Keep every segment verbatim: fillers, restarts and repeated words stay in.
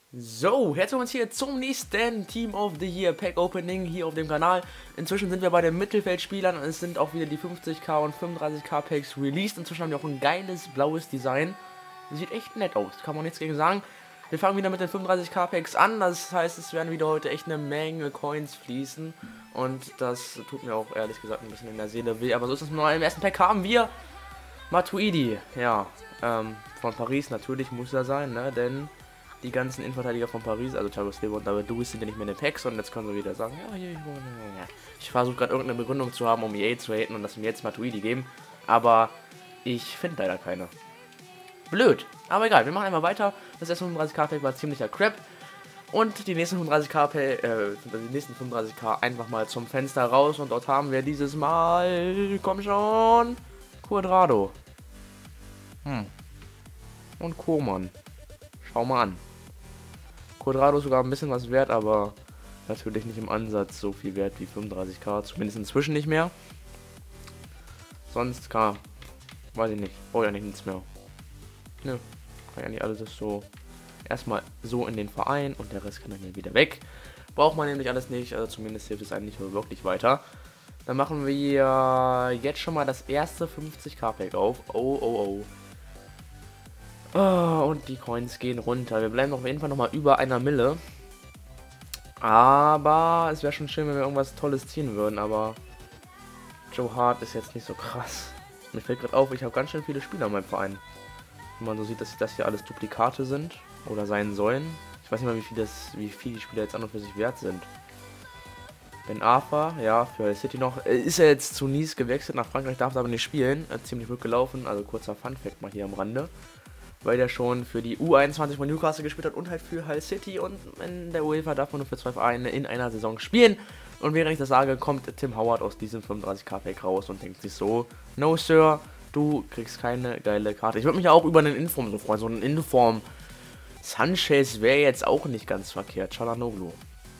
So, herzlich willkommen hier zum nächsten Team of the Year Pack Opening hier auf dem Kanal. Inzwischen sind wir bei den Mittelfeldspielern und es sind auch wieder die fünfzig K und fünfunddreißig K Packs released. Inzwischen haben wir auch ein geiles blaues Design. Sieht echt nett aus, kann man nichts gegen sagen. Wir fangen wieder mit den fünfunddreißig K Packs an, das heißt, es werden wieder heute echt eine Menge Coins fließen. Und das tut mir auch ehrlich gesagt ein bisschen in der Seele weh, aber so ist es nur. Im ersten Pack haben wir Matuidi, ja, ähm, von Paris natürlich muss er sein, ne, denn die ganzen Innenverteidiger von Paris, also Thiago Silva und David Luiz, sind ja nicht mehr in den Packs und jetzt können sie wieder sagen, ja, hier, ich versuche gerade irgendeine Begründung zu haben, um E A zu haten und dass wir jetzt Matuidi geben, aber ich finde leider keine. Blöd, aber egal, wir machen einfach weiter. Das erste fünfunddreißig K Pack war ziemlicher Crap und die nächsten fünfunddreißig K Pack, äh, die nächsten fünfunddreißig K einfach mal zum Fenster raus und dort haben wir dieses Mal, komm schon, Cuadrado. Hm. Und Koman. Schau mal an. Cuadrado ist sogar ein bisschen was wert, aber natürlich nicht im Ansatz so viel wert wie fünfunddreißig K. Zumindest inzwischen nicht mehr. Sonst K. Weiß ich nicht. Brauche ja nicht nichts mehr. Nö. Kann ja nicht alles so erstmal so in den Verein und der Rest kann dann wieder weg. Braucht man nämlich alles nicht. Also zumindest hilft es eigentlich nur wirklich weiter. Dann machen wir jetzt schon mal das erste fünfzig K Pack auf. Oh, oh, oh. Oh, und die Coins gehen runter. Wir bleiben auf jeden Fall nochmal über einer Mille. Aber es wäre schon schön, wenn wir irgendwas Tolles ziehen würden. Aber Joe Hart ist jetzt nicht so krass. Mir fällt gerade auf, ich habe ganz schön viele Spieler in meinem Verein. Wenn man so sieht, dass das hier alles Duplikate sind. Oder sein sollen. Ich weiß nicht mal, wie viel, das, wie viel die Spieler jetzt an und für sich wert sind. Ben Arfa, ja, für City noch. Ist er jetzt zu Nice gewechselt nach Frankreich, darf aber nicht spielen. Hat ziemlich gut gelaufen. Also kurzer Funfact mal hier am Rande. Weil der schon für die U einundzwanzig von Newcastle gespielt hat und halt für Hull City. Und in der UEFA darf man nur für zwei Vereine in einer Saison spielen. Und während ich das sage, kommt Tim Howard aus diesem fünfunddreißig K Pack raus und denkt sich so, no Sir, du kriegst keine geile Karte. Ich würde mich auch über einen Inform so freuen. So einen Inform Sanchez wäre jetzt auch nicht ganz verkehrt. Çalhanoğlu.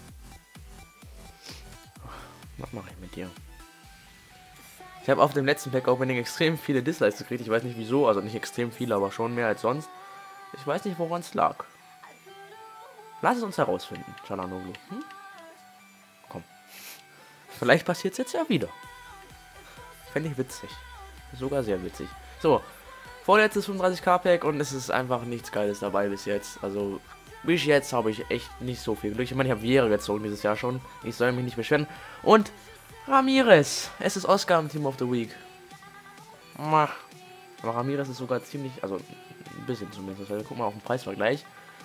Was mache ich mit dir? Ich habe auf dem letzten Pack Opening extrem viele Dislikes gekriegt. Ich weiß nicht wieso, also nicht extrem viele, aber schon mehr als sonst. Ich weiß nicht, woran es lag. Lass es uns herausfinden, Çalhanoğlu. Hm? Komm. Vielleicht passiert es jetzt ja wieder. Fände ich witzig. Sogar sehr witzig. So, vorletztes fünfunddreißig K Pack und es ist einfach nichts Geiles dabei bis jetzt. Also, bis jetzt habe ich echt nicht so viel Glück. Ich meine, ich habe Vieira gezogen dieses Jahr schon. Ich soll mich nicht beschweren. Und Ramirez. Es ist Oscar im Team of the Week. Aber Ramirez ist sogar ziemlich, also ein bisschen zumindest. Also, guck mal auf den Preisvergleich.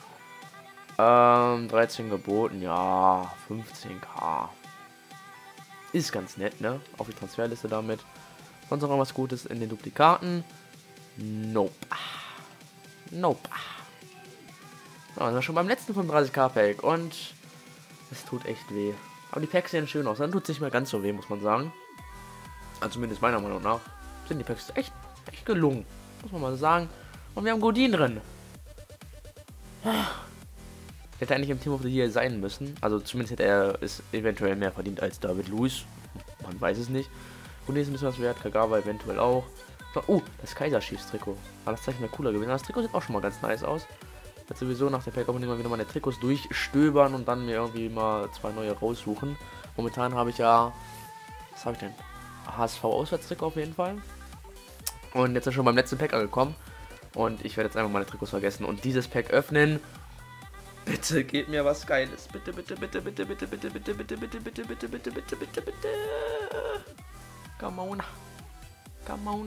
Ähm, dreizehn geboten, ja, fünfzehn K. Ist ganz nett, ne? Auf die Transferliste damit. Sonst noch was Gutes in den Duplikaten? Nope. Nope. So, dann sind wir schon beim letzten fünfunddreißig K Pack und es tut echt weh. Aber die Packs sehen schön aus. Dann tut es nicht mehr ganz so weh, muss man sagen. Also zumindest meiner Meinung nach sind die Packs echt, echt gelungen. Muss man mal sagen. Und wir haben Godin drin. Der hätte eigentlich im Team of the Year sein müssen. Also zumindest hätte er es eventuell mehr verdient als David Luiz. Man weiß es nicht. Godin ist ein bisschen was wert. Kagawa eventuell auch. So, oh, das Kaiserchiefs-Trikot. Aber das Zeichen wäre cooler gewesen. Das Trikot sieht auch schon mal ganz nice aus. Ich werde sowieso nach der Pack-Opening mal wieder meine Trikots durchstöbern und dann mir irgendwie mal zwei neue raussuchen. Momentan habe ich ja, was habe ich denn? H S V-Auswärtstrikot auf jeden Fall. Und jetzt sind wir schon beim letzten Pack angekommen. Und ich werde jetzt einfach meine Trikots vergessen und dieses Pack öffnen. Bitte gebt mir was Geiles. Bitte, bitte, bitte, bitte, bitte, bitte, bitte, bitte, bitte, bitte, bitte, bitte, bitte, bitte, bitte. Come on. Come on.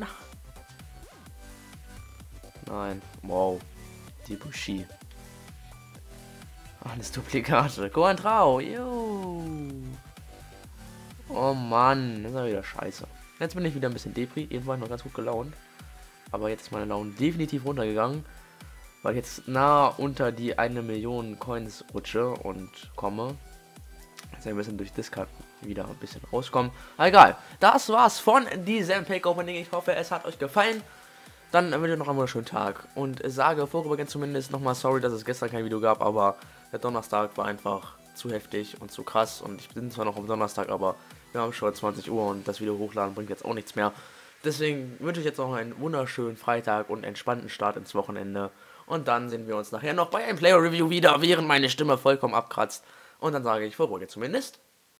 Nein. Wow. Die Bushi. Alles Duplikate. Coentrao. Jo. Oh Mann. Das ist ja wieder scheiße. Jetzt bin ich wieder ein bisschen Depri. Eben war ich noch ganz gut gelaunt. Aber jetzt ist meine Laune definitiv runtergegangen. Weil ich jetzt nah unter die eine Million Coins rutsche und komme. Jetzt ein bisschen durch Discard wieder ein bisschen rauskommen. Aber egal. Das war's von diesem Pack Opening. Ich hoffe, es hat euch gefallen. Dann wünsche ich noch einen wunderschönen Tag und sage vorübergehend zumindest nochmal sorry, dass es gestern kein Video gab, aber der Donnerstag war einfach zu heftig und zu krass und ich bin zwar noch am Donnerstag, aber wir haben schon zwanzig Uhr und das Video hochladen bringt jetzt auch nichts mehr. Deswegen wünsche ich jetzt noch einen wunderschönen Freitag und entspannten Start ins Wochenende Und dann sehen wir uns nachher noch bei einem Player Review wieder, während meine Stimme vollkommen abkratzt. Und dann sage ich für heute zumindest